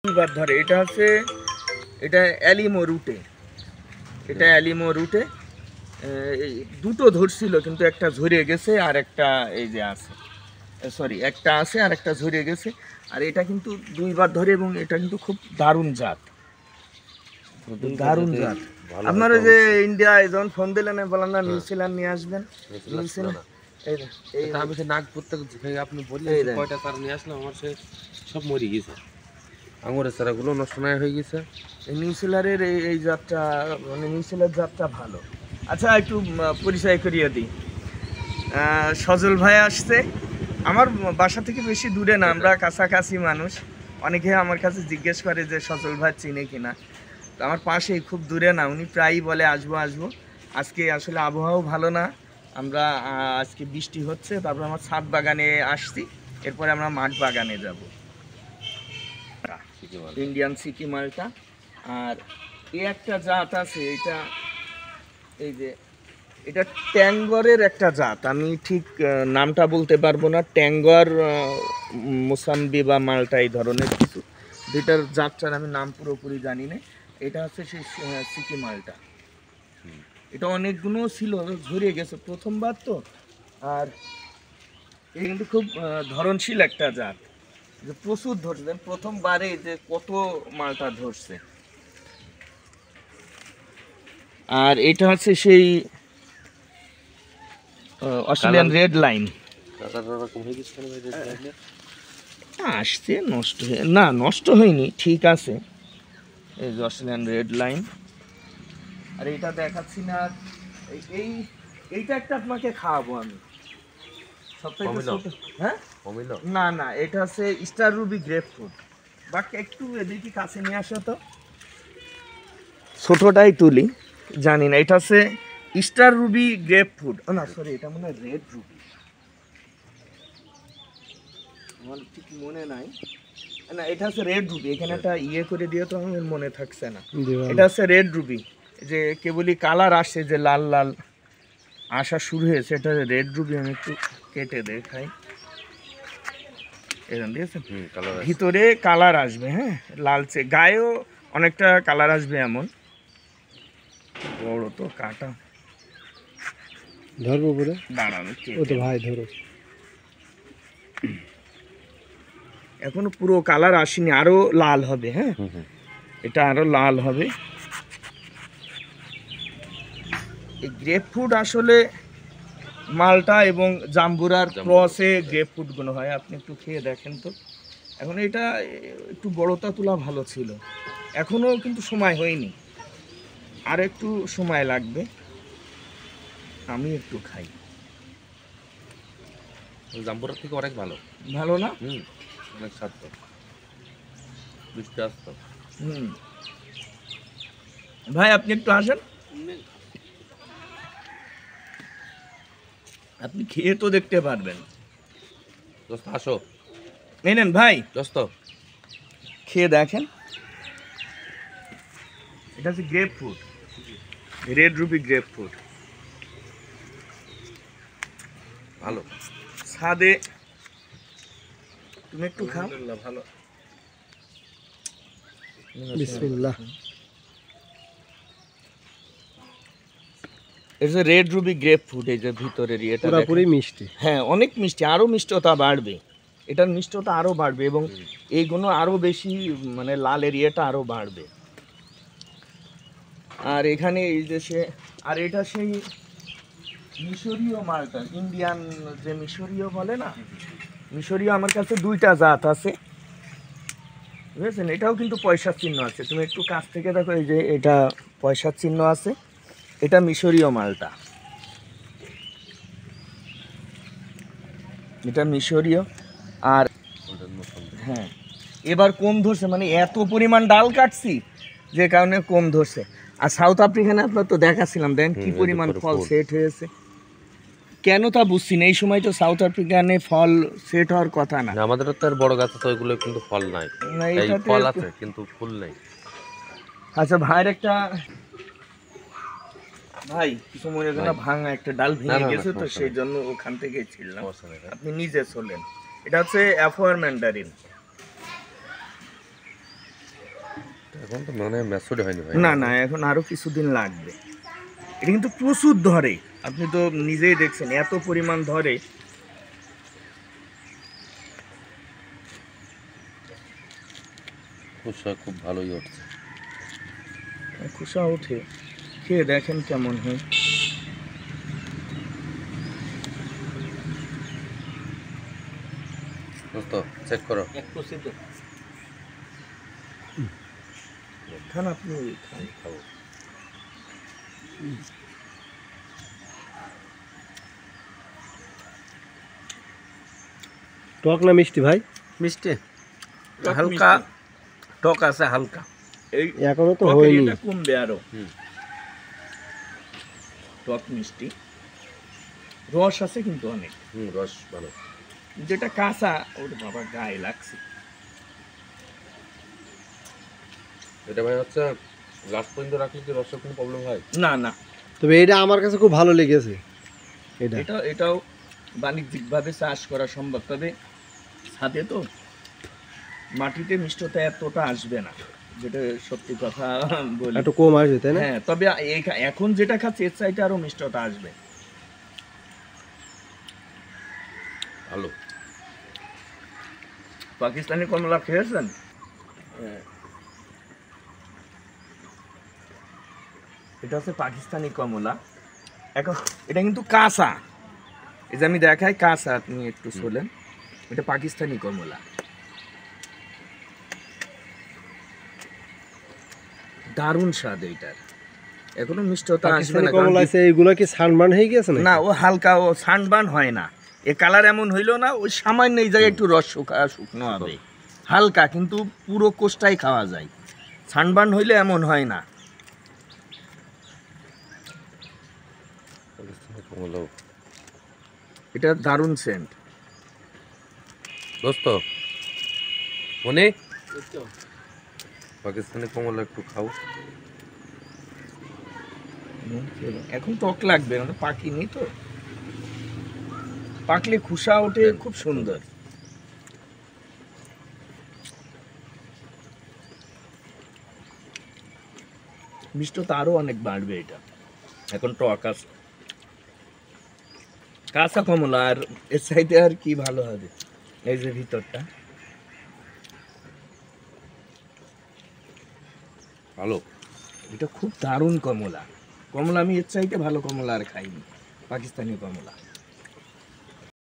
দুইবার ধরে। এটা হচ্ছে এটা অ্যালিমো রুটে, এটা অ্যালিমো রুটে দুটো ধরছিল, কিন্তু একটা ঝরে গেছে আর একটা এই যে আছে, সরি একটা আছে আর একটা ঝরে গেছে। আর এটা কিন্তু দুইবার ধরে এবং এটা কিন্তু খুব দারুণ জাত, দারুণ জাত। আপনারা যে ইন্ডিয়ায় যখন ফোন দিলেন বললাম না নিউজিল্যান্ড নিয়ে আসবেন, নিউজিল্যান্ড এই আমি সে নাগপুর থেকে আপনি বললেন কয়টা চারা নিয়ে আসলাম, আমার সে সব মরে গেছে, আঙুরের চারাগুলো নষ্ট না হয়ে গেছে। নিউজিল্যান্ডের এই জাতটা মানে নিউজিল্যান্ড জাতটা ভালো। আচ্ছা একটু পরিচয় করিয়ে দিই, সজল ভাই আসছে আমার বাসা থেকে বেশি দূরে না, আমরা কাছাকাছি মানুষ। অনেকে আমার কাছে জিজ্ঞেস করে যে সজল ভাই চিনে কিনা, তো আমার পাশেই, খুব দূরে না। উনি প্রায়ই বলে আসবো আসবো। আজকে আসলে আবহাওয়াও ভালো না, আমরা আজকে বৃষ্টি হচ্ছে, তারপর আমার ছাদ বাগানে আসছি, এরপরে আমরা মাঠ বাগানে যাব। ইন্ডিয়ান সিকি মালটা। আর এই একটা জাত আছে, এটা এই যে এটা ট্যাঙ্গরের একটা জাত, আমি ঠিক নামটা বলতে পারবো না, ট্যাঙ্গর মোসাম্বি বা মালটা এই ধরনের কিছু, যেটার জাতটার আমি নাম পুরোপুরি জানি না। এটা হচ্ছে সেই সিকি মালটা। এটা অনেকগুলো ছিল, ঝরে গেছে প্রথমবার তো। আর এটা কিন্তু খুব ধরনশীল একটা জাত, যে প্রচুর ধরছে, প্রথমবারে যে কত মালটা ধরছে। আর এটা হচ্ছে সেই অস্ট্রেলিয়ান রেড লাইন। আসছে নষ্ট হয়ে না, নষ্ট হয়নি, ঠিক আছে। এই যে অস্ট্রেলিয়ান রেড লাইন। আর এটা দেখাচ্ছি না, এইটা একটা আপনাকে খাওয়াবো আমি সবথেকে ছোট। হ্যাঁ না না, এটা হচ্ছে স্টার রুবি গ্রেপ ফ্রুট। বাকি একটু এদিকে কাছে নিয়ে আসো তো, ছোটটাই তুলি, জানি না। এটা হচ্ছে স্টার রুবি গ্রেপ ফ্রুট, না সরি এটা মনে হয় রেড রুবি, আমার ঠিক মনে নাই। না এটা হচ্ছে রেড রুবি, এখানে একটা ইয়ে করে দিয়ে তো আমার মনে থাকছে না। এটা হচ্ছে রেড রুবি, যে কেবলই কালার আসছে, যে লাল লাল আসা শুরু হয়েছে, এটা রেড রুবি। আমি একটু কেটে দেখাই, এখান দিয়েছে ভিতরে কালার আসবে, হ্যাঁ লালচে, গায়েও অনেকটা কালার আসবে এমন। বড় তো কাটা, ধরবো বলে দাঁড়ানো ও তো ভাই ধরো, এখনো পুরো কালার আসেনি, আরো লাল হবে। হ্যাঁ এটা আরো লাল হবে। এই গ্রেপ ফ্রুট আসলে মালটা এবং জাম্বুরার ক্রসে গ্রেপ ফ্রুটগুলো হয়, আপনি একটু খেয়ে দেখেন তো। এখন এটা একটু বড়টা তোলা ভালো ছিল, এখনো কিন্তু সময় হয়নি, আর একটু সময় লাগবে। আমি একটু খাই, জাম্বুরার থেকে অনেক ভালো, ভালো না? অনেক স্বাদ, মিষ্টি আসতো। ভাই আপনি একটু আসেন, আপনি খেয়ে তো দেখতে পারবেন। দোস্ত আসো, এই নেন ভাই, দোস্ত খেয়ে দেখেন। এটা হচ্ছে grapefruit, red ruby grapefruit, ভালো স্বাদে। তুমি একটু খাও, ভালো। বিসমিল্লাহ। এই যে রেড রুবি গ্রেপ ফ্রুট, এই যে ভিতরের এটা পুরোপুরি মিষ্টি, হ্যাঁ অনেক মিষ্টি, আরো মিষ্টতা বাড়বে, এটার মিষ্টতা আরো বাড়বে এবং এইগুলো আরো বেশি, মানে লালের ইয়েটা আরো বাড়বে। আর এখানে এই যে সে, আর এটা সেই মিশরীয় মালটা, ইন্ডিয়ান যে মিশরীয় বলে না, মিশরীয় আমার কাছে দুইটা জাত আছে, বুঝেছেন। এটাও কিন্তু পয়সার চিহ্ন আছে, তুমি একটু কাছ থেকে দেখো, এই যে এটা পয়সার চিহ্ন আছে, এটা মিশরীয় মালটা, এটা মিশরীয়। আর হ্যাঁ এবার কম ধরছে, মানে এত পরিমাণ ডাল কাটছি যে কারণে কম ধরছে। আর সাউথ আফ্রিকানে আপনার তো দেখাচ্ছিলাম, দেখেন কি পরিমাণ ফল সেট হয়েছে, কেন তা বুঝছি না। এই সময় তো সাউথ আফ্রিকানে ফল সেট হওয়ার কথা না, আমাদের তো আর বড় গাছ তো ওইগুলো কিন্তু ফল নাই, এই ফল আছে কিন্তু ফুল নাই। আচ্ছা ভাইয়ের একটা, ভাই কিছু মনে করেন না, ভাঙা একটা ডাল ভেঙে গেছে তো সেই জন্য ওখান থেকে ছিলাম, আপনি নিজে চলেন। এটা হচ্ছে অ্যাফোয়ার ম্যান্ডারিন, এখন তো মানে ম্যাচুড হয়নি ভাই। না না, এখন আরো কিছুদিন লাগবে। এটা কিন্তু প্রচুর ধরে, আপনি তো নিজেই দেখছেন এত পরিমাণ ধরে। খোসা খুব ভালোই উঠছে। খোসা ওঠে, খেয়ে দেখেন কেমন হয়। দোস্ত চেক করো। খান আপনি, খান। খাবো। টক না মিষ্টি ভাই? মিষ্টি, টক হালকা মিষ্টি। টক আছে হালকা। এই এখনো তো টকের হয়নি। এটা কমবে আরো। হুম। টক মিষ্টি, রস আছে কিন্তু অনেক। রস ভালো। যেটা কাঁচা ওর বাবা গায়ে লাগছে। এটা ভাই হচ্ছে লাস্ট পর্যন্ত রাখলে কি রসের কোনো প্রবলেম হয়? না না, তবে এটা আমার কাছে খুব ভালো লেগেছে। এটাও বাণিজ্যিকভাবে চাষ করা সম্ভব, তবে ছাদে তো মাটিতে মিষ্টতা এতটা আসবে না, যেটা সত্যি কথা বলি। একটু কম আসবে তাই না? হ্যাঁ, তবে এখন যেটা খাচ্ছে এর চাইতে আরো মিষ্টতা আসবে। ভালো। পাকিস্তানি কমলা খেয়েছেন? এটা হচ্ছে পাকিস্তানি কমলা। এখন এটা কিন্তু কাঁচা, এই যে আমি দেখাই কাঁচা, আপনি একটু শোনেন। এটা পাকিস্তানি কমলা, দারুণ স্বাদ এইটার। এখনো মিষ্টতা আসবে পাকিস্তানি না, কমলা আছে, এইগুলো কি সানবার্ন হয়ে গেছে না ও হালকা, ও সানবার্ন হয় না। এ কালার এমন হইলো না, ওই সামান্য এই জায়গায় একটু রস শুকনো হবে হালকা, কিন্তু পুরো কোষটাই খাওয়া যায়। সানবার্ন হইলে এমন হয় না। এটা দারুণ সেন্ট। দোস্ত মনে পাকিস্তানি কমলা একটু খাও। এখন টক লাগবে, মানে পাকিনি তো, পাকলে খুশা ওঠে খুব সুন্দর। মিষ্টতা আরো অনেক বাড়বে এটা, এখন টক আছে। কাঁচা কমলা, আর এর চাইতে আর কি ভালো হবে। এই যে ভিতরটা ভালো। এটা খুব দারুণ কমলা। কমলা আমি এর চাইতে ভালো কমলা আর খাইনি, পাকিস্তানি কমলা।